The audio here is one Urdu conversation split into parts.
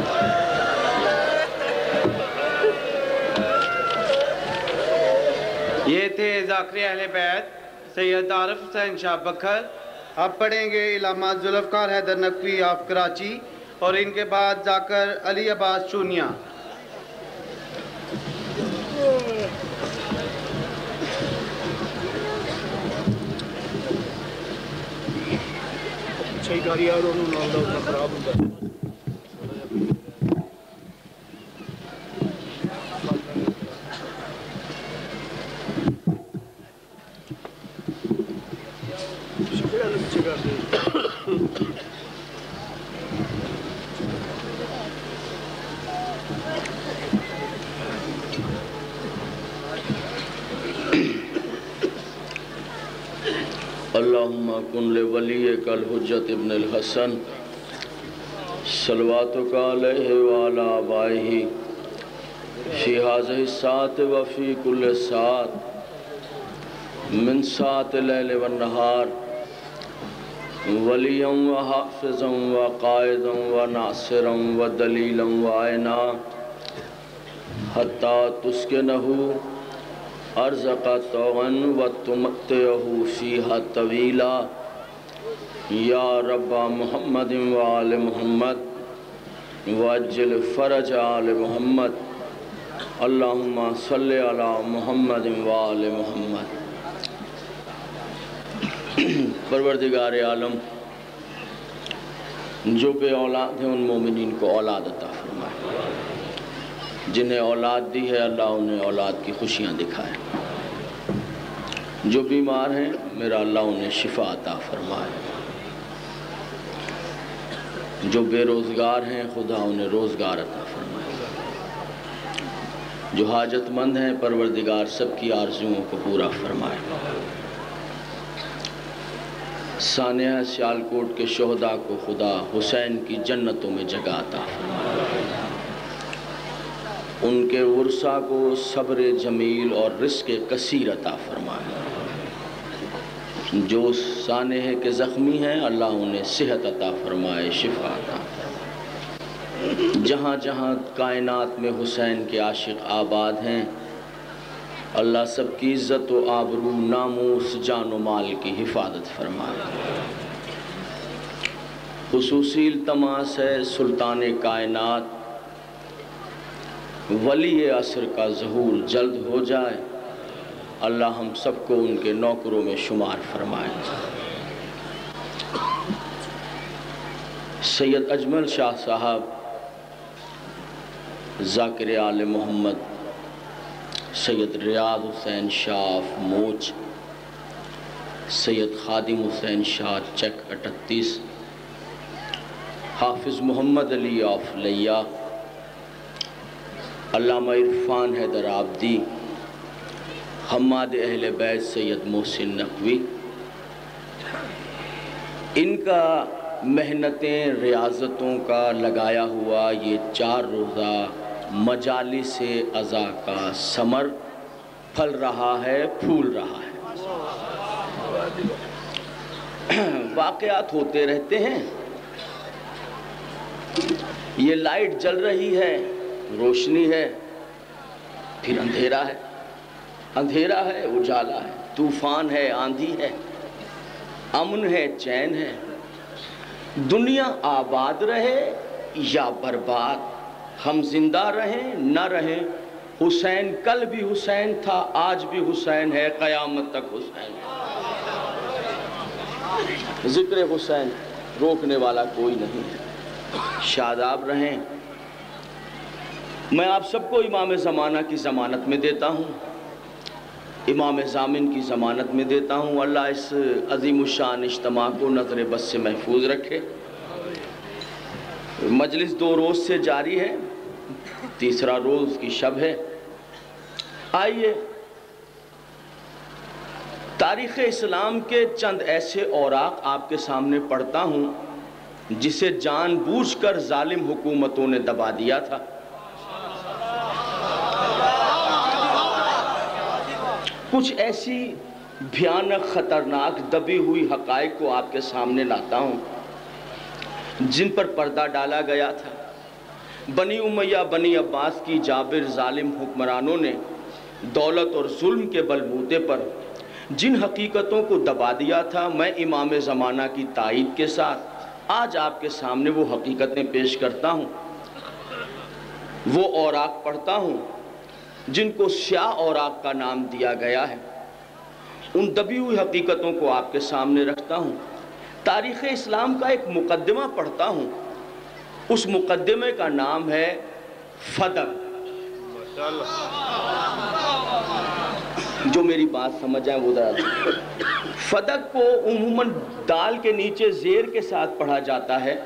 یہ تھے ذاکر اہل بیت سید عارف حسین شاہ بکھر. اب پڑھیں گے علامہ ذوالفقار حیدر نقوی آف کراچی اور ان کے بعد ذاکر علی عباس چونیا. اللہم کن لولیک الحجت ابن الحسن صلواتک علیہ وعلا آبائہ فی ہذہ الساعۃ وفی کل ساعۃ من ساعۃ اللیل والنہار ولیا وحافظا وقائدا وناصرا ودلیلا وعینا حتی تسکنہ ارزق طوعا وتمتعہ فیہا طویلا یا رب محمد وآل محمد وعجل فرج آل محمد اللہم صلی علی محمد وآل محمد. پروردگار عالم جو بے اولاد ہیں ان مومنین کو اولاد عطا فرمائے. جنہیں اولاد دی ہے اللہ انہیں اولاد کی خوشیاں دکھائے. جو بیمار ہیں میرا اللہ انہیں شفا عطا فرمائے. جو بے روزگار ہیں خدا انہیں روزگار عطا فرمائے. جو حاجت مند ہیں پروردگار سب کی آرزوؤں کو پورا فرمائے. سانحہ سیالکوٹ کے شہداء کو خدا حسین کی جنتوں میں جگہ عطا فرمائے. ان کے ورثہ کو صبر جمیل اور رزق کثیر عطا فرمائے. جو سانحہ کے زخمی ہیں اللہ انہیں صحت عطا فرمائے، شفا عطا فرمائے. جہاں جہاں کائنات میں حسین کے عاشق آباد ہیں اللہ سب کی عزت و آبرو ناموس جان و مال کی حفاظت فرمائے. خصوصی التماس ہے سلطان کائنات ولی عصر کا ظہور جلد ہو جائے. اللہ ہم سب کو ان کے نوکروں میں شمار فرمائے. سید اجمل شاہ صاحب ذاکر آل محمد سید ریاض حسین شاہ آف موچ سید خادم حسین شاہ چک 38 حافظ محمد علی آف لیا علامہ عرفان حیدر آبدی حماد اہل بیت سید محسن نقوی. ان کا محنتیں ریاضتوں کا لگایا ہوا یہ 4 روزہ مجالس عزا کا ثمر پھل رہا ہے، پھول رہا ہے. واقعات ہوتے رہتے ہیں. یہ لائٹ جل رہی ہے، روشنی ہے، پھر اندھیرا ہے. اندھیرا ہے، اجالا ہے. طوفان ہے، آندھی ہے، امن ہے، چین ہے. دنیا آباد رہے یا برباد، ہم زندہ رہیں نہ رہیں، حسین کل بھی حسین تھا، آج بھی حسین ہے، قیامت تک حسین ہے. ذکر حسین روکنے والا کوئی نہیں ہے. شاداب رہیں. میں آپ سب کو امام زمانہ کی ضمانت میں دیتا ہوں، امام ضامن کی ضمانت میں دیتا ہوں. اللہ اس عظیم الشان اجتماع کو نظر بس سے محفوظ رکھے. مجلس 2 روز سے جاری ہے، 3را روز کی شب ہے. آئیے تاریخ اسلام کے چند ایسے اوراق آپ کے سامنے پڑھتا ہوں جسے جان بوجھ کر ظالم حکومتوں نے دبا دیا تھا. کچھ ایسی بھیانک خطرناک دبی ہوئی حقائق کو آپ کے سامنے لاتا ہوں جن پر پردہ ڈالا گیا تھا. بنی امیہ بنی عباس کی جابر ظالم حکمرانوں نے دولت اور ظلم کے بلبوتے پر جن حقیقتوں کو دبا دیا تھا، میں امام زمانہ کی تائید کے ساتھ آج آپ کے سامنے وہ حقیقتیں پیش کرتا ہوں، وہ اوراق پڑھتا ہوں جن کو سیاہ اوراق کا نام دیا گیا ہے۔ ان دبی ہوئی حقیقتوں کو آپ کے سامنے رکھتا ہوں۔ تاریخ اسلام کا ایک مقدمہ پڑھتا ہوں، اس مقدمے کا نام ہے فدق۔ جو میری بات سمجھ آئے وہ ذرا، فدق کو عموماً دال کے نیچے زیر کے ساتھ پڑھا جاتا ہے،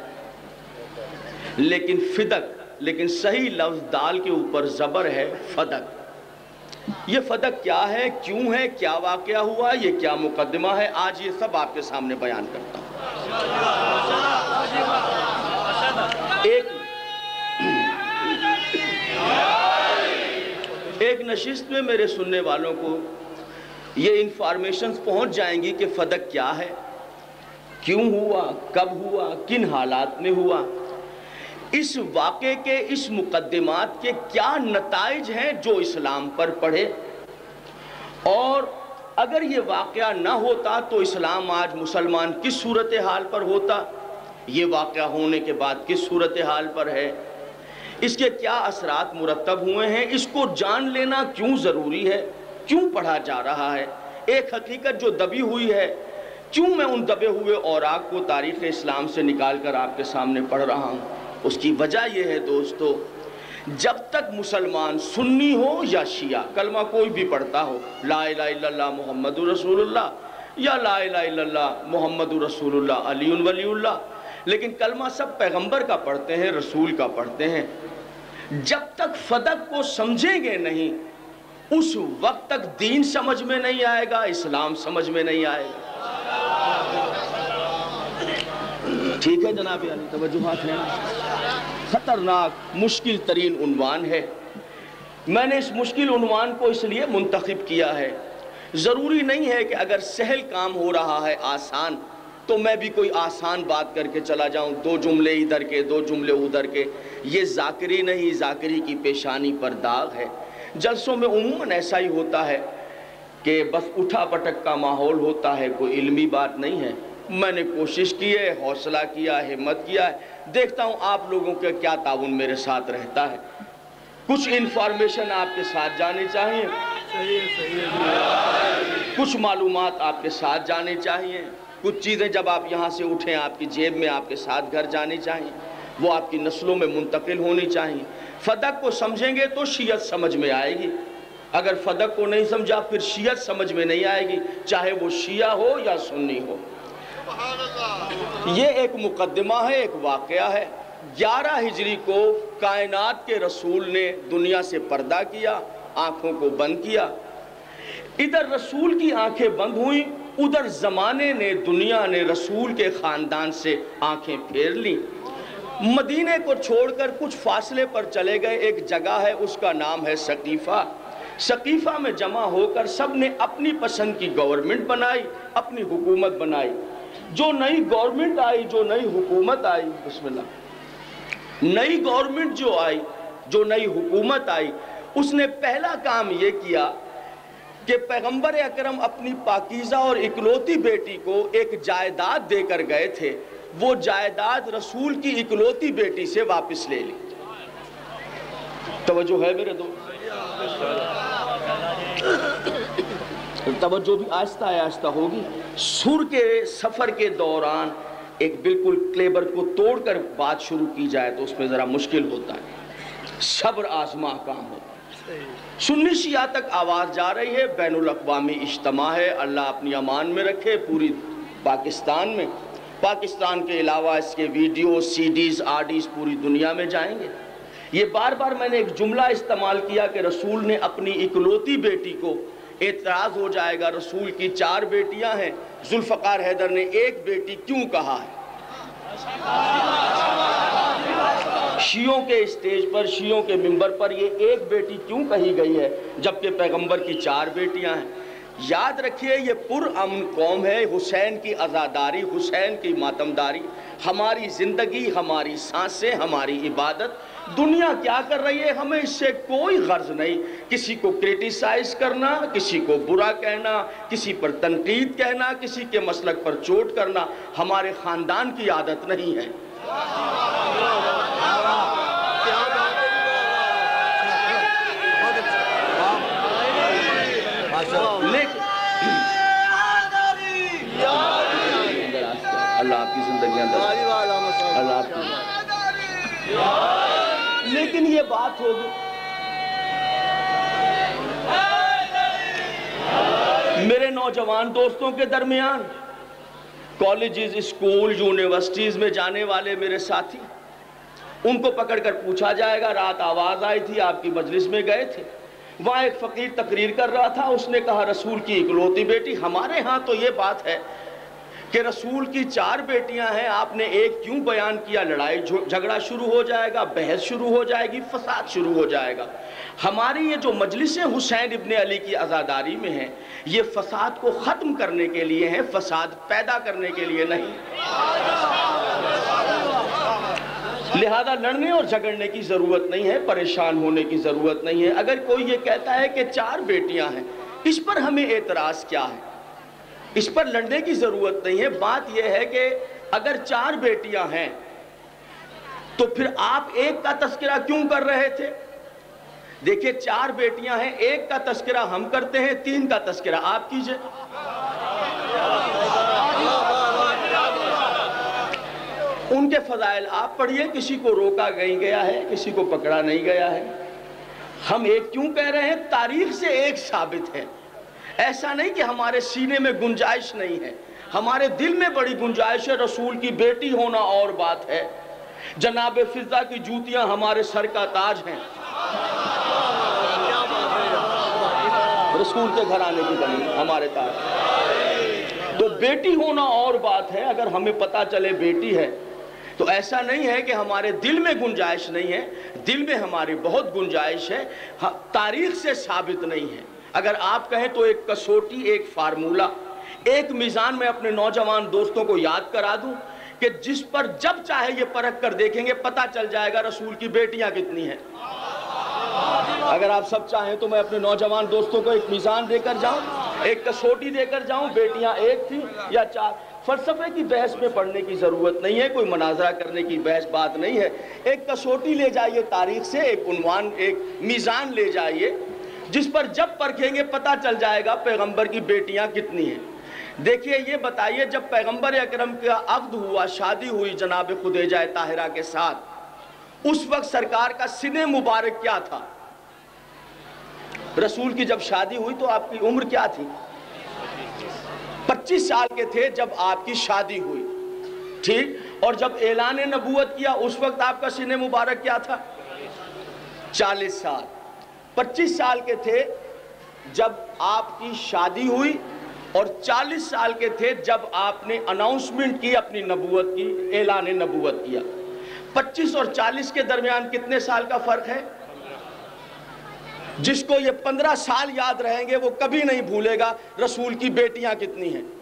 لیکن صحیح لفظ دال کے اوپر زبر ہے فدق۔ یہ فدق کیا ہے، کیوں ہے، کیا واقعہ ہوا، یہ کیا مقدمہ ہے، آج یہ سب آپ کے سامنے بیان کرتا ہوں۔ ایک نشست میں میرے سننے والوں کو یہ انفارمیشنز پہنچ جائیں گی کہ فدق کیا ہے، کیوں ہوا، کب ہوا، کن حالات میں ہوا، اس واقعے کے، اس مقدمات کے کیا نتائج ہیں جو اسلام پر پڑھے، اور اگر یہ واقعہ نہ ہوتا تو اسلام آج مسلمان کس صورتحال پر ہوتا، یہ واقعہ ہونے کے بعد کس صورتحال پر ہے، اس کے کیا اثرات مرتب ہوئے ہیں، اس کو جان لینا کیوں ضروری ہے، کیوں پڑھا جا رہا ہے، ایک حقیقت جو دبی ہوئی ہے، کیوں میں ان دبے ہوئے اوراق کو تاریخ اسلام سے نکال کر آپ کے سامنے پڑھ رہا ہوں۔ اس کی وجہ یہ ہے دوستو، جب تک مسلمان سنی ہو یا شیعہ، کلمہ کوئی بھی پڑھتا ہو، لا الہ الا اللہ محمد رسول اللہ یا لا الہ الا اللہ محمد رسول اللہ علی ولی اللہ، لیکن کلمہ سب پیغمبر کا پڑھتے ہیں، رسول کا پڑھتے ہیں، جب تک فدق کو سمجھیں گے نہیں، اس وقت تک دین سمجھ میں نہیں آئے گا، اسلام سمجھ میں نہیں آئے گا۔ ٹھیک ہے جناب علی، توجہات ہیں۔ خطرناک مشکل ترین عنوان ہے، میں نے اس مشکل عنوان کو اس لیے منتخب کیا ہے، ضروری نہیں ہے کہ اگر سہل کام ہو رہا ہے آسان تو میں بھی کوئی آسان بات کر کے چلا جاؤں، دو جملے ادھر کے دو جملے ادھر کے، یہ ذاکری نہیں، ذاکری کی پیشانی پر داغ ہے۔ جلسوں میں عموماً ایسا ہی ہوتا ہے کہ بس اٹھا پٹک کا ماحول ہوتا ہے، کوئی علمی بات نہیں ہے۔ میں نے کوشش کی ہے، حوصلہ کیا، ہمت کیا ہے، دیکھتا ہوں آپ لوگوں کے کیا تعاون میرے ساتھ رہتا ہے۔ کچھ انفارمیشن آپ کے ساتھ جانی چاہیے، کچھ معلومات آپ کے ساتھ جانی چاہیے، کچھ چیزیں جب آپ یہاں سے اٹھیں آپ کی جیب میں آپ کے ساتھ گھر جانی چاہیے، وہ آپ کی نسلوں میں منتقل ہونی چاہیے۔ فدق کو سمجھیں گے تو شیعت سمجھ میں آئے گی، اگر فدق کو نہیں سمجھا پھر شیعت سمجھ میں نہیں آئے گی، چاہے وہ شیعہ ہو یا سنی ہو۔ یہ ایک مقدمہ ہے، ایک واقعہ ہے۔ 11 ہجری کو کائنات کے رسول نے دنیا سے پردہ کیا، آنکھوں کو بند کیا، ادھر رسول کی آنکھیں بند ہوئیں، ادھر زمانے نے، دنیا نے رسول کے خاندان سے آنکھیں پھیر لیں۔ مدینے کو چھوڑ کر کچھ فاصلے پر چلے گئے، ایک جگہ ہے اس کا نام ہے سقیفہ۔ سقیفہ میں جمع ہو کر سب نے اپنی پسند کی گورنمنٹ بنائی، اپنی حکومت بنائی۔ جو نئی گورنمنٹ آئی، جو نئی حکومت آئی، بسم اللہ، نئی گورنمنٹ جو آئی، جو نئی حکومت آئی، اس نے پہلا کام یہ کیا کہ پیغمبر اکرم اپنی پاکیزہ اور اکلوتی بیٹی کو ایک جائیداد دے کر گئے تھے، وہ جائیداد رسول کی اکلوتی بیٹی سے واپس لے لی۔ توجہ ہے میرے دوست؟ توجہ بھی آہستہ آہستہ ہوگی۔ سر کے سفر کے دوران ایک بالکل کلیبر کو توڑ کر بات شروع کی جائے تو اس میں ذرا مشکل ہوتا ہے، صبر آزما کام ہوتا ہے۔ سنی شیعہ تک آواز جا رہی ہے، بین الاقوامی اجتماع ہے، اللہ اپنی امان میں رکھے، پوری پاکستان میں، پاکستان کے علاوہ اس کے ویڈیو، سی ڈیز، آر ڈیز پوری دنیا میں جائیں گے۔ یہ بار بار میں نے ایک جملہ استعمال کیا کہ رسول نے اپنی اکلوتی بیٹی کو، اعتراض ہو جائے گا رسول کی 4 بیٹیاں ہیں، ذوالفقار حیدر نے ایک بیٹی کیوں کہا ہے؟ شیعوں کے اسٹیج پر، شیعوں کے منبر پر یہ ایک بیٹی کیوں کہی گئی ہے جبکہ پیغمبر کی 4 بیٹیاں ہیں؟ یاد رکھیے یہ پرامن قوم ہے، حسین کی عزاداری، حسین کی ماتمداری، ہماری زندگی، ہماری سانسیں، ہماری عبادت، دنیا کیا کر رہی ہے ہمیں اس سے کوئی غرض نہیں۔ کسی کو کریٹیسائز کرنا، کسی کو برا کہنا، کسی پر تنقید کہنا، کسی کے مسلک پر چوٹ کرنا ہمارے خاندان کی عادت نہیں ہے۔ اللہ آپ کی زندگیاں اللہ آپ کی، لیکن یہ بات ہوگی میرے نوجوان دوستوں کے درمیان، کالجز، اسکول، یونیورسٹیز میں جانے والے میرے ساتھی، ان کو پکڑ کر پوچھا جائے گا رات آواز آئی تھی آپ کی مجلس میں گئے تھے، وہاں ایک فقیر تقریر کر رہا تھا، اس نے کہا رسول کی اکلوتی بیٹی۔ ہمارے ہاں تو یہ بات ہے کہ رسول کی 4 بیٹیاں ہیں، آپ نے ایک کیوں بیان کیا؟ لڑائی جھگڑا شروع ہو جائے گا، بحث شروع ہو جائے گی، فساد شروع ہو جائے گا۔ ہماری یہ جو مجلسیں حسین ابن علی کی عزاداری میں ہیں، یہ فساد کو ختم کرنے کے لیے ہیں، فساد پیدا کرنے کے لیے نہیں۔ لہذا لڑنے اور جھگڑنے کی ضرورت نہیں ہے، پریشان ہونے کی ضرورت نہیں ہے۔ اگر کوئی یہ کہتا ہے کہ 4 بیٹیاں ہیں، اس پر ہمیں اعتراض کیا ہے؟ اس پر لڑنے کی ضرورت نہیں ہے۔ بات یہ ہے کہ اگر 4 بیٹیاں ہیں تو پھر آپ ایک کا تذکرہ کیوں کر رہے تھے؟ دیکھیے 4 بیٹیاں ہیں، ایک کا تذکرہ ہم کرتے ہیں، 3 کا تذکرہ آپ کیجئے۔ ان کے فضائل آپ پڑھیے، کسی کو روکا نہیں گیا ہے، کسی کو پکڑا نہیں گیا ہے۔ ہم ایک کیوں کہہ رہے ہیں؟ تاریخ سے ایک ثابت ہے۔ ایسا نہیں کہ ہمارے سینے میں گنجائش نہیں ہے، ہمارے دل میں بڑی گنجائش ہے۔ رسول کی بیٹی ہونا اور بات ہے، جناب فضہ کی جوتیاں ہمارے سر کا تاج ہیں، رسول کے گھرانے کی بنی ہمارے تاج۔ تو بیٹی ہونا اور بات ہے۔ اگر ہمیں پتہ چلے بیٹی ہے تو ایسا نہیں ہے کہ ہمارے دل میں گنجائش نہیں ہے، دل میں ہماری بہت گنجائش ہے، تاریخ سے ثابت نہیں ہے۔ اگر آپ کہیں تو ایک کسوٹی، ایک فارمولہ، ایک میزان میں اپنے نوجوان دوستوں کو یاد کرا دوں کہ جس پر جب چاہے یہ پرکھ کر دیکھیں گے، پتہ چل جائے گا رسول کی بیٹیاں کتنی ہیں۔ اگر آپ سب چاہیں تو میں اپنے نوجوان دوستوں کو ایک میزان دے کر جاؤں، ایک کسوٹی دے کر جاؤں، بیٹیاں 1 تھیں یا 4۔ فلسفے کی بحث میں پڑھنے کی ضرورت نہیں ہے، کوئی مناظرہ کرنے کی بحث بات نہیں ہے۔ ایک کسوٹی لے جائیے تاریخ سے، ایک عنوان، ایک میزان لے جائیے جس پر جب پرکھیں گے پتہ چل جائے گا پیغمبر کی بیٹیاں کتنی ہیں۔ دیکھیے یہ بتائیے، جب پیغمبر اکرم کا عقد ہوا، شادی ہوئی جناب خدیجہ طاہرہ کے ساتھ، اس وقت سرکار کا سن مبارک کیا تھا؟ رسول کی جب شادی ہوئی تو آپ کی عمر کیا تھی؟ 25 سال کے تھے جب آپ کی شادی ہوئی، ٹھیک؟ اور جب اعلان نبوت کیا اس وقت آپ کا سن مبارک کیا تھا؟ 40 سال۔ 25 سال کے تھے جب آپ کی شادی ہوئی اور 40 سال کے تھے جب آپ نے اناؤنسمنٹ کی اپنی نبوت کی، اعلان نبوت کیا۔ 25 اور 40 کے درمیان کتنے سال کا فرق ہے؟ جس کو یہ 15 سال یاد رہیں گے وہ کبھی نہیں بھولے گا رسول کی بیٹیاں کتنی ہیں،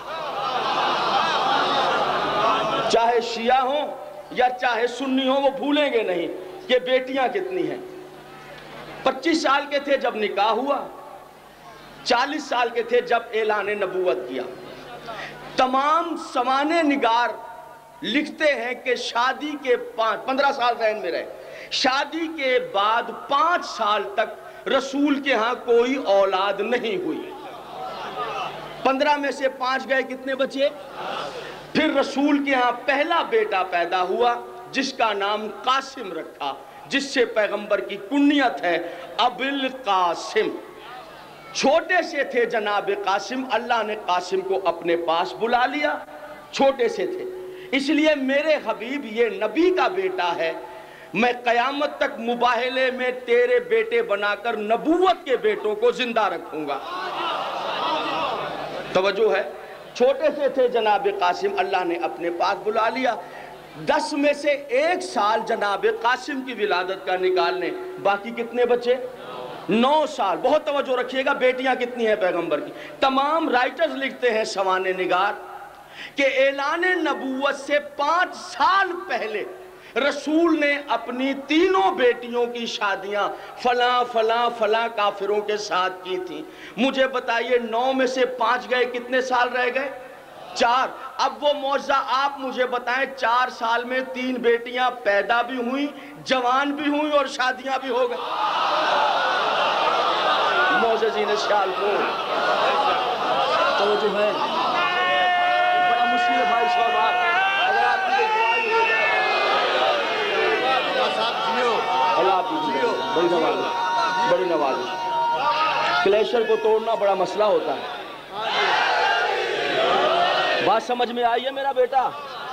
چاہے شیعہ ہوں یا چاہے سنی ہوں، وہ بھولیں گے نہیں کہ بیٹیاں کتنی ہیں۔ 25 سال کے تھے جب نکاح ہوا، 40 سال کے تھے جب اعلان نبوت کیا۔ تمام سوانح نگار لکھتے ہیں کہ شادی کے 15 سال ذہن میں رہے، شادی کے بعد 5 سال تک رسول کے ہاں کوئی اولاد نہیں ہوئی۔ 15 میں سے 5 گئے، کتنے بچے؟ پھر رسول کے ہاں پہلا بیٹا پیدا ہوا جس کا نام قاسم رکھا، جس سے پیغمبر کی کنیت ہے ابوالقاسم۔ چھوٹے سے تھے جناب قاسم، اللہ نے قاسم کو اپنے پاس بلا لیا، چھوٹے سے تھے۔ اس لیے میرے حبیب یہ نبی کا بیٹا ہے، میں قیامت تک مباہلے میں تیرے بیٹے بنا کر نبوت کے بیٹوں کو زندہ رکھوں گا۔ توجہ ہے، چھوٹے سے تھے جناب قاسم، اللہ نے اپنے پاس بلا لیا۔ 10 میں سے 1 سال جناب قاسم کی ولادت کا نکال لیں، باقی کتنے بچے؟ 9 سال. بہت توجہ رکھیے گا, بیٹیاں کتنی ہیں پیغمبر کی. تمام رائٹرز لکھتے ہیں سوانح نگار کہ اعلان نبوت سے 5 سال پہلے رسول نے اپنی تینوں بیٹیوں کی شادیاں فلاں فلاں فلاں کافروں کے ساتھ کی تھیں. مجھے بتائیے 9 میں سے 5 گئے, کتنے سال رہ گئے؟ 4. اب وہ معجزہ آپ مجھے بتائیں, 4 سال میں 3 بیٹیاں پیدا بھی ہوئیں, جوان بھی ہوئیں اور شادیاں بھی ہو گئیں. معجزین شال کو تو جو ہے بڑا مشکل ہے بھائی صاحب. اگر آپ کی دعائی ہو جائے اللہ آپ کی بڑی نوازش, بڑی نوازش. کلیشر کو توڑنا بڑا مسئلہ ہوتا ہے. بات سمجھ میں آئی ہے میرا بیٹا؟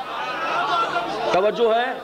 توجہ ہے.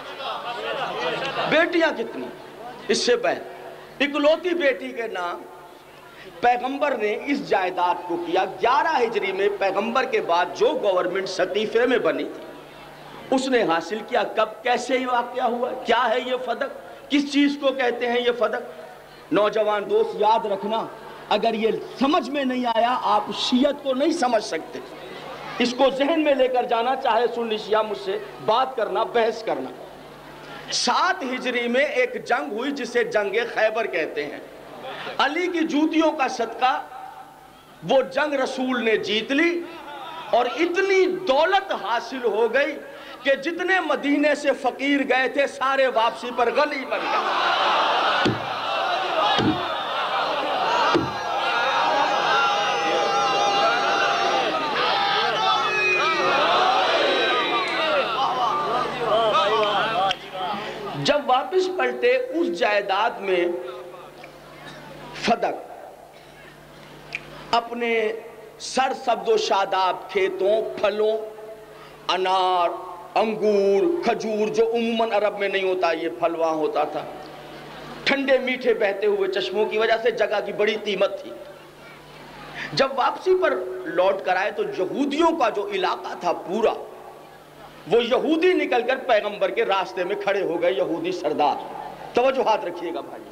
بیٹیاں کتنی؟ اس سے پہلے اکلوتی بیٹی کے نام پیغمبر نے اس جائیداد کو کیا. 11 ہجری میں پیغمبر کے بعد جو گورنمنٹ سقیفے میں بنی تھی اس نے حاصل کیا. کب کیسے یہ واقعہ ہوا؟ کیا ہے یہ فدق؟ کس چیز کو کہتے ہیں یہ فدق؟ نوجوان دوست یاد رکھنا, اگر یہ سمجھ میں نہیں آیا آپ شیعت کو نہیں سمجھ سکتے. اس کو ذہن میں لے کر جانا, چاہے سنی شیعہ مجھ سے بات کرنا, بحث کرنا. 7 ہجری میں ایک جنگ ہوئی جسے جنگ خیبر کہتے ہیں. علی کی جوتیوں کا صدقہ وہ جنگ رسول نے جیت لی اور اتنی دولت حاصل ہو گئی کہ جتنے مدینے سے فقیر گئے تھے سارے واپسی پر غنی بن گئے. جب واپس پلٹے اس جائیداد میں فدق اپنے سر سبز و شاداب کھیتوں, پھلوں, انار, انگور, کھجور جو عموماً عرب میں نہیں ہوتا, یہ پھل وہاں ہوتا تھا. ٹھنڈے میٹھے بہتے ہوئے چشموں کی وجہ سے جگہ کی بڑی قیمت تھی. جب واپسی پر لوٹ کر آئے تو یہودیوں کا جو علاقہ تھا پورا, وہ یہودی نکل کر پیغمبر کے راستے میں کھڑے ہو گئے. یہودی سردار, توجہ ہاتھ رکھیے گا بھائی.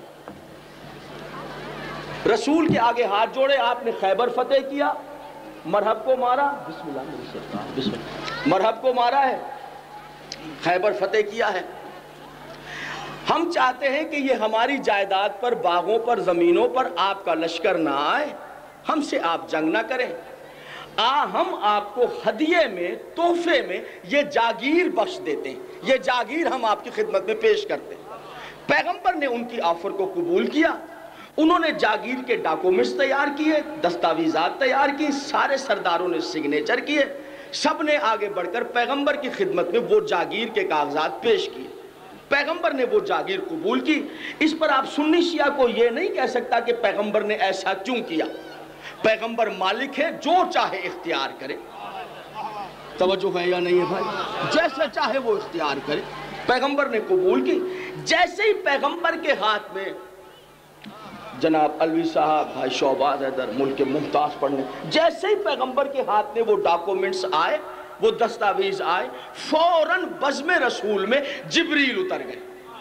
رسول کے آگے ہاتھ جوڑے, آپ نے خیبر فتح کیا, مرحب کو مارا, بسم اللہ بسم اللہ, مرحب کو مارا ہے, خیبر فتح کیا ہے. ہم چاہتے ہیں کہ یہ ہماری جائیداد پر, باغوں پر, زمینوں پر آپ کا لشکر نہ آئے, ہم سے آپ جنگ نہ کریں. ہم آپ کو ہدیے میں, تحفے میں یہ جاگیر بخش دیتے ہیں. یہ جاگیر ہم آپ کی خدمت میں پیش کرتے ہیں. پیغمبر نے ان کی آفر کو قبول کیا. انہوں نے جاگیر کے ڈاکومنٹس تیار کیے, دستاویزات تیار کی, سارے سرداروں نے سگنیچر کیے. سب نے آگے بڑھ کر پیغمبر کی خدمت میں وہ جاگیر کے کاغذات پیش کیے. پیغمبر نے وہ جاگیر قبول کی. اس پر آپ سنی شیعہ کو یہ نہیں کہہ سکتا کہ پیغمبر نے ایسا کیوں کیا. پیغمبر مالک ہے, جو چاہے اختیار کرے. توجہ ہے یا نہیں ہے بھائی؟ جیسے چاہے وہ اختیار کرے. پیغمبر نے قبول کی. جیسے ہی پیغمبر کے ہاتھ میں, جناب علوی صاحب, بھائی شعباد حیدر ملک کے ممتاز پڑھنے, جیسے ہی پیغمبر کے ہاتھ میں وہ ڈاکومنٹس آئے, وہ دستاویز آئے, فوراً بزم رسول میں جبریل اتر گئے.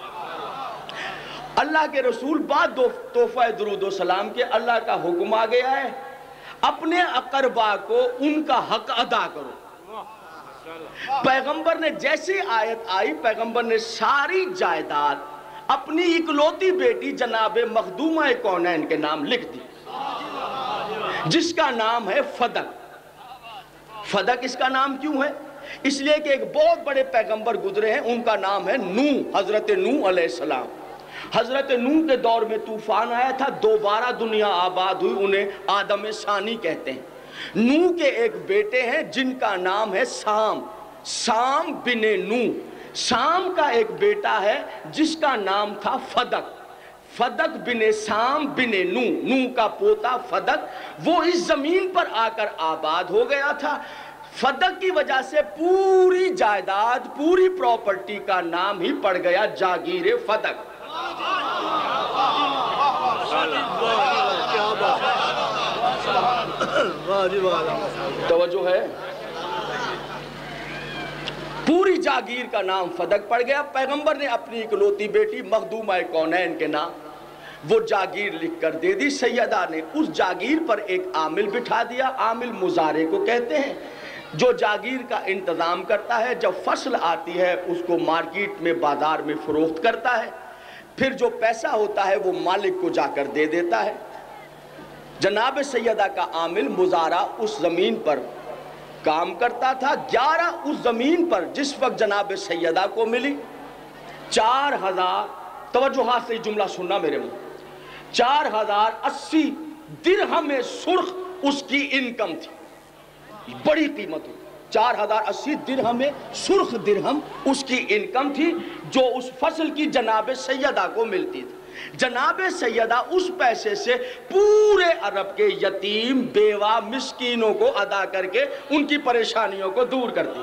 اللہ کے رسول بعد تحفہ درود و سلام کے, اللہ کا حکم آ گیا ہے اپنے اقربا کو ان کا حق ادا کرو. پیغمبر نے جیسی آیت آئی, پیغمبر نے ساری جائیداد اپنی اکلوتی بیٹی جناب مخدومہ کونین کے نام لکھ دی, جس کا نام ہے فدق. فدق اس کا نام کیوں ہے؟ اس لیے کہ ایک بہت بڑے پیغمبر گزرے ہیں, ان کا نام ہے نوح, حضرت نوح علیہ السلام. حضرت نوح کے دور میں طوفان آیا تھا, دوبارہ دنیا آباد ہوئی, انہیں آدم ثانی کہتے ہیں. نوح کے ایک بیٹے ہیں جن کا نام ہے سام, سام بن نوح. سام کا ایک بیٹا ہے جس کا نام تھا فدق. فدق بن سام بن نوح, نوح کا پوتا فدق, وہ اس زمین پر آ کر آباد ہو گیا تھا. فدق کی وجہ سے پوری جائیداد, پوری پراپرٹی کا نام ہی پڑ گیا جاگیر فدق. توجہ ہے؟ پوری جاگیر کا نام فدق پڑ گیا. پیغمبر نے اپنی اکلوتی بیٹی مخدومہ کونین کے نام وہ جاگیر لکھ کر دے دی سیدہ نے. اس جاگیر پر ایک عامل بٹھا دیا. عامل مزارع کو کہتے ہیں، جو جاگیر کا انتظام کرتا ہے. جب فصل آتی ہے اس کو مارکیٹ میں بازار میں فروخت کرتا ہے، پھر جو پیسہ ہوتا ہے وہ مالک کو جا کر دے دیتا ہے. جناب سیدہ کا عامل مزارع اس زمین پر کام کرتا تھا. 11 اس زمین پر جس وقت جناب سیدہ کو ملی 4000، توجہ سے جملہ سننا میرے منہ، 4080 درہم سرخ اس کی انکم تھی. بڑی قیمت ہوئی. 4080 درہم سرخ درہم اس کی انکم تھی جو اس فصل کی جناب سیدہ کو ملتی تھی. جناب سیدہ اس پیسے سے پورے عرب کے یتیم، بیوہ، مسکینوں کو ادا کر کے ان کی پریشانیوں کو دور کرتی.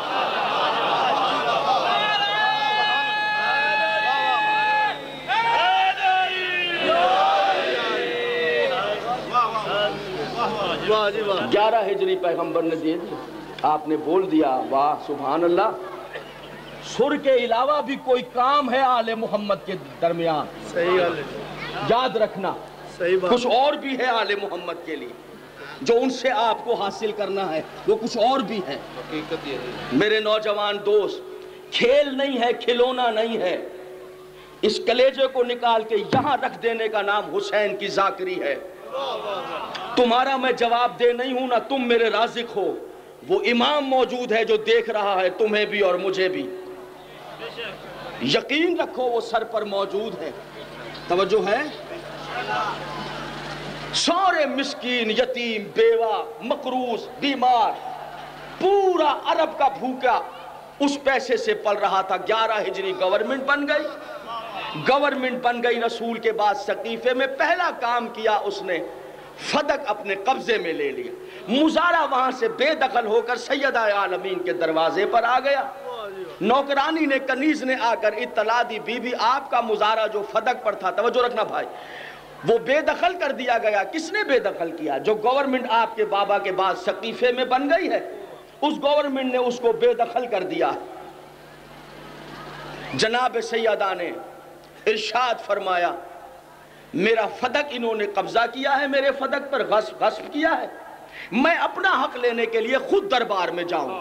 گیارہ ہجری پیغمبر نے دے دی. آپ نے بول دیا واہ سبحان اللہ. سر کے علاوہ بھی کوئی کام ہے آل محمد کے درمیان. صحیح یاد رکھنا، کچھ اور بھی ہے آل محمد کے لیے جو ان سے آپ کو حاصل کرنا ہے، وہ کچھ اور بھی ہے. میرے نوجوان دوست، کھیل نہیں ہے، کھلونا نہیں ہے. اس کلیجے کو نکال کے یہاں رکھ دینے کا نام حسین کی ذاکری ہے. تمہارا میں جواب دہ نہیں ہوں، نہ تم میرے رازق ہو. وہ امام موجود ہے جو دیکھ رہا ہے تمہیں بھی اور مجھے بھی. یقین رکھو وہ سر پر موجود ہے. توجہ ہے؟ سارے مسکین، یتیم، بیوہ، مقروض، بیمار، پورا عرب کا بھوکا اس پیسے سے پل رہا تھا. 11 ہجری گورنمنٹ بن گئی. گورنمنٹ بن گئی رسول کے بعد سقیفے میں پہلا کام کیا اس نے، فدق اپنے قبضے میں لے لیا. مزارع وہاں سے بے دخل ہو کر سیدہ عالمین کے دروازے پر آ گیا. نوکرانی نے، کنیز نے آ کر اطلاع دی، بی بی آپ کا مزارع جو فدق پر تھا، توجہ رکھنا بھائی، وہ بے دخل کر دیا گیا. کس نے بے دخل کیا؟ جو گورنمنٹ آپ کے بابا کے بعد سقیفے میں بن گئی ہے، اس گورنمنٹ نے اس کو بے دخل کر دیا. جناب سیدہ نے ارشاد فرمایا میرا فدق انہوں نے قبضہ کیا ہے، میرے فدق پر غصب کیا ہے، میں اپنا حق لینے کے لیے خود دربار میں جاؤں.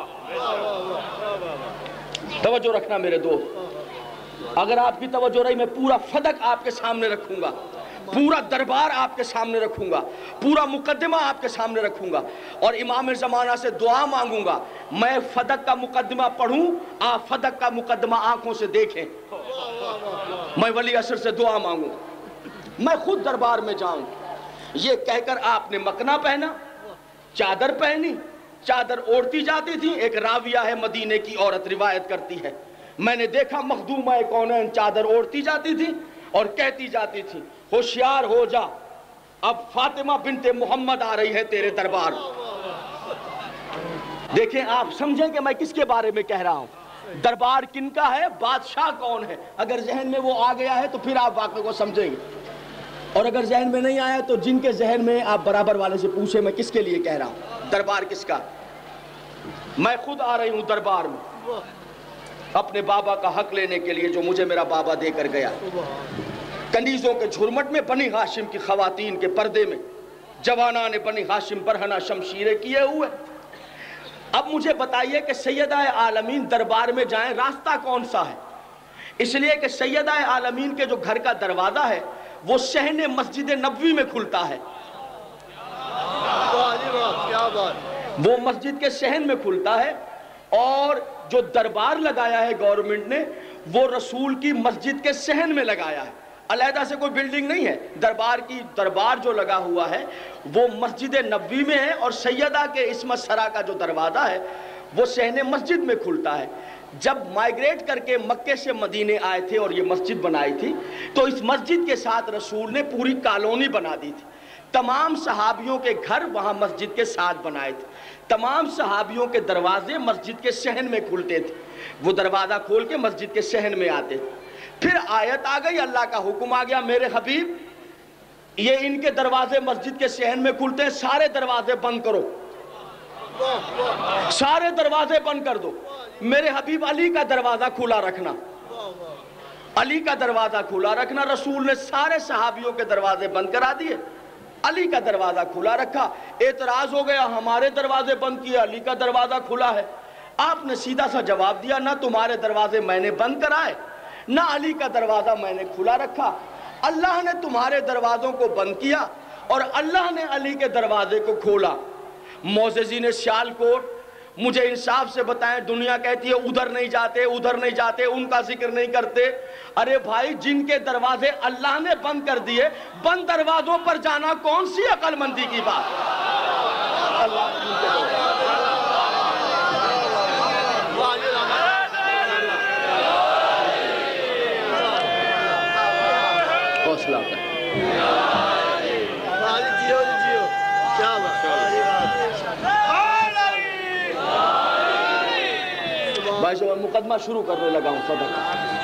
توجہ رکھنا میرے دوست، اگر آپ کی توجہ رہی میں پورا فدق آپ کے سامنے رکھوں گا، پورا دربار آپ کے سامنے رکھوں گا، پورا مقدمہ آپ کے سامنے رکھوں گا اور امام زمانہ سے دعا مانگوں گا. میں فدق کا مقدمہ پڑھوں، آپ فدق کا مقدمہ آنکھوں سے دیکھیں. میں ولی عصر سے دعا مانگوں، میں خود دربار میں جاؤں. یہ کہہ کر آپ نے مکنا پہنا، چادر پہنی، چادر اوڑھتی جاتی تھی. ایک راویہ ہے مدینے کی عورت روایت کرتی ہے، میں نے دیکھا مخدومہ کونین چادر اوڑھتی جاتی تھی اور کہتی جاتی تھی ہوشیار ہو جا، اب فاطمہ بنت محمد آ رہی ہے تیرے دربار. دیکھیں آپ سمجھیں کہ میں کس کے بارے میں کہہ رہا ہوں. دربار کن کا ہے، بادشاہ کون ہے. اگر ذہن میں وہ آ گیا ہے تو پھر آپ واقعے کو سمجھیں گے، اور اگر ذہن میں نہیں آیا تو جن کے ذہن میں آپ برابر والے سے پوچھیں میں کس کے لیے کہہ رہا ہوں. دربار کس کا؟ میں خود آ رہی ہوں دربار میں اپنے بابا کا حق لینے کے لیے جو مجھے میرا بابا دے کر گیا. کنیزوں کے جھرمٹ میں بنی ہاشم کی خواتین کے پردے میں جوانان بنی ہاشم برہنہ شمشیریں کیے ہوئے. اب مجھے بتائیے کہ سیدہ عالمین دربار میں جائیں راستہ کون سا ہے؟ اس لیے کہ سیدہ عالمین کے جو گھر کا دروازہ ہے وہ صحن مسجد نبوی میں کھلتا ہے. وہ مسجد کے صحن میں کھلتا ہے، اور جو دربار لگایا ہے گورنمنٹ نے وہ رسول کی مسجد کے صحن میں لگایا ہے. علیحدہ سے کوئی بلڈنگ نہیں ہے. دربار جو لگا ہوا ہے وہ مسجد نبوی میں ہے، اور سیدہ کے عصمت سرا کا جو دروازہ ہے وہ صحن مسجد میں کھلتا ہے. جب مائگریٹ کر کے مکے سے مدینے آئے تھے اور یہ مسجد بنائی تھی تو اس مسجد کے ساتھ رسول نے پوری کالونی بنا دی تھی. تمام صحابیوں کے گھر وہاں مسجد کے ساتھ بنائے تھے. تمام صحابیوں کے دروازے مسجد کے صحن میں کھلتے تھے. وہ دروازہ کھول کے مسجد کے صحن میں آتے تھے. پھر آیت آ گئی، اللہ کا حکم آ گیا، میرے حبیب یہ ان کے دروازے مسجد کے صحن میں کھلتے ہیں، سارے دروازے بند کرو، سارے دروازے بند کر دو، میرے حبیب علی کا دروازہ کھلا رکھنا. علی کا دروازہ کھلا رکھنا، رسول نے سارے صحابیوں کے دروازے بند کرا دیے، علی کا دروازہ کھلا رکھا۔ اعتراض ہو گیا ہمارے دروازے بند کیے، علی کا دروازہ کھلا ہے۔ آپ نے سیدھا سا جواب دیا نہ تمہارے دروازے میں نے بند کرائے نہ علی کا دروازہ میں نے کھلا رکھا، اللہ نے تمہارے دروازوں کو بند کیا اور اللہ نے علی کے دروازے کو کھولا۔ معززین سیالکوٹ مجھے انصاف سے بتائیں، دنیا کہتی ہے ادھر نہیں جاتے ادھر نہیں جاتے، ان کا ذکر نہیں کرتے۔ ارے بھائی جن کے دروازے اللہ نے بند کر دیے، بند دروازوں پر جانا کون سی عقل مندی کی بات؟ حوصلہ کر بھائی صاحب مقدمہ شروع کرنے لگا ہوں صدق۔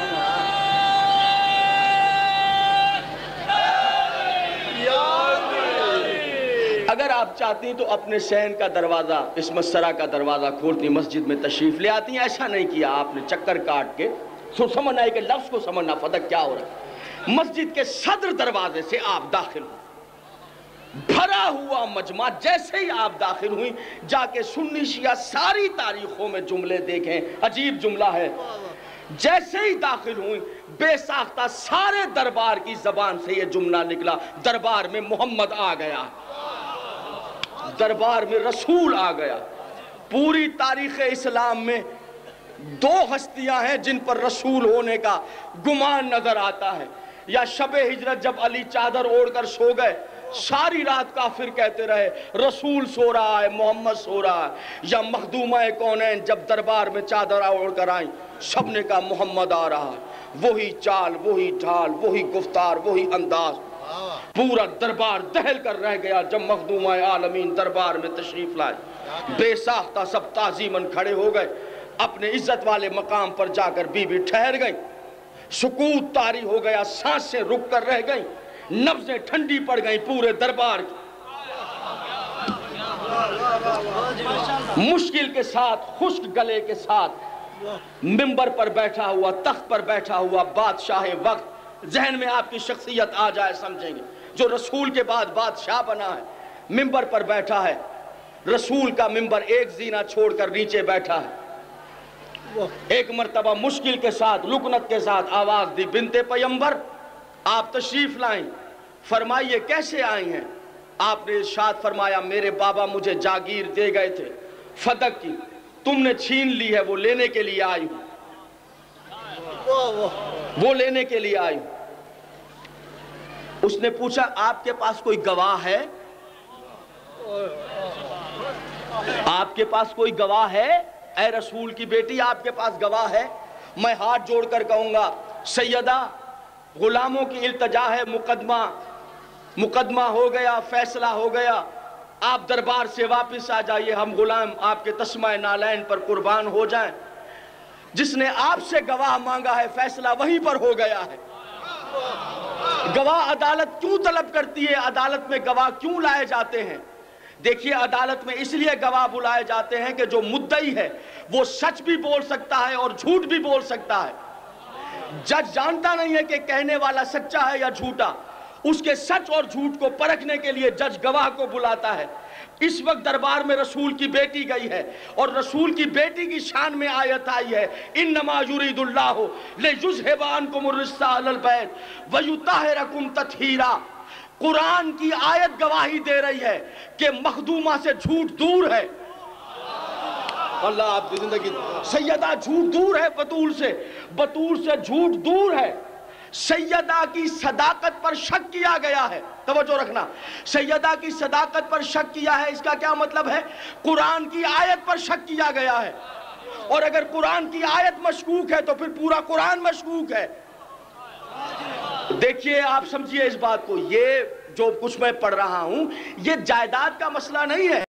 اگر آپ چاہتی ہیں تو اپنے صحن کا دروازہ، اس مسرہ کا دروازہ کھولتی مسجد میں تشریف لے آتی ہیں، ایسا نہیں کیا آپ نے چکر کاٹ کے سمجھنا ہے کہ لفظ کو سمجھنا فدق کیا ہو رہا ہے۔ مسجد کے صدر دروازے سے آپ داخل ہوئے، بھرا ہوا مجمع، جیسے ہی آپ داخل ہوئی جا کے سنی شیعہ ساری تاریخوں میں جملے دیکھیں، عجیب جملہ ہے، جیسے ہی داخل ہوئی بے ساختہ سارے دربار کی زبان سے یہ جملہ نکلا، دربار میں محمد آ گیا، دربار میں رسول آ گیا۔ پوری تاریخ اسلام میں دو ہستیاں ہیں جن پر رسول ہونے کا گمان نظر آتا ہے، یا شب ہجرت جب علی چادر اوڑھ کر سو گئے، ساری رات کافر کہتے رہے رسول سو رہا ہے محمد سو رہا ہے، یا مخدومہ کونین جب دربار میں چادر اوڑھ کر آئیں سب نے کہا محمد آ رہا ہے، وہی چال وہی ڈھال وہی گفتار وہی انداز، پورا دربار دہل کر رہ گیا جب مخدومہ عالمین دربار میں تشریف لائے۔ بے ساختہ سب تعظیماً کھڑے ہو گئے، اپنے عزت والے مقام پر جا کر بی بی ٹھہر گئیں، سکوت طاری ہو گیا، سانسیں رک کر رہ گئیں، نبضیں ٹھنڈی پڑ گئیں پورے دربار کی۔ مشکل کے ساتھ خشک گلے کے ساتھ منبر پر بیٹھا ہوا، تخت پر بیٹھا ہوا بادشاہ وقت، ذہن میں آپ کی شخصیت آ جائے سمجھیں گے، جو رسول کے بعد بادشاہ بنا ہے، منبر پر بیٹھا ہے، رسول کا منبر ایک زینہ چھوڑ کر نیچے بیٹھا ہے۔ ایک مرتبہ مشکل کے ساتھ لکنت کے ساتھ آواز دی، بنت پیمبر آپ تشریف لائیں، فرمائیے کیسے آئی ہیں؟ آپ نے ارشاد فرمایا میرے بابا مجھے جاگیر دے گئے تھے فدق کی، تم نے چھین لی ہے، وہ لینے کے لیے آئی ہوں، وہ لینے کے لیے آئی ہوں۔ اس نے پوچھا آپ کے پاس کوئی گواہ ہے؟ آپ کے پاس کوئی گواہ ہے؟ اے رسول کی بیٹی آپ کے پاس گواہ ہے؟ میں ہاتھ جوڑ کر کہوں گا سیدہ غلاموں کی التجا ہے، مقدمہ ہو گیا، فیصلہ ہو گیا، آپ دربار سے واپس آ جائیے، ہم غلام آپ کے تسمہ نالین پر قربان ہو جائیں۔ جس نے آپ سے گواہ مانگا ہے فیصلہ وہیں پر ہو گیا ہے۔ گواہ عدالت کیوں طلب کرتی ہے؟ عدالت میں گواہ کیوں لائے جاتے ہیں؟ دیکھیے عدالت میں اس لیے گواہ بلائے جاتے ہیں کہ جو مدعی ہے وہ سچ بھی بول سکتا ہے اور جھوٹ بھی بول سکتا ہے۔ جج جانتا نہیں ہے کہ کہنے والا سچا ہے یا جھوٹا، اس کے سچ اور جھوٹ کو پرکھنے کے لیے جج گواہ کو بلاتا ہے۔ اس وقت دربار میں رسول کی بیٹی گئی ہے اور رسول کی بیٹی کی شان میں آیت آئی ہے انما یرید اللہ لیذھب عنکم الرجس اہل البیت ویطہرکم تطہیرا۔ قرآن کی آیت گواہی دے رہی ہے کہ مخدومہ سے جھوٹ دور ہے۔ اللہ آپ کی زندگی، سیدہ جھوٹ دور ہے بطول سے جھوٹ دور ہے۔ سیدہ کی صداقت پر شک کیا گیا ہے، توجہ رکھنا، سیدہ کی صداقت پر شک کیا ہے، اس کا کیا مطلب ہے؟ قرآن کی آیت پر شک کیا گیا ہے، اور اگر قرآن کی آیت مشکوک ہے تو پھر پورا قرآن مشکوک ہے۔ دیکھیے آپ سمجھیے اس بات کو، یہ جو کچھ میں پڑھ رہا ہوں یہ جائیداد کا مسئلہ نہیں ہے۔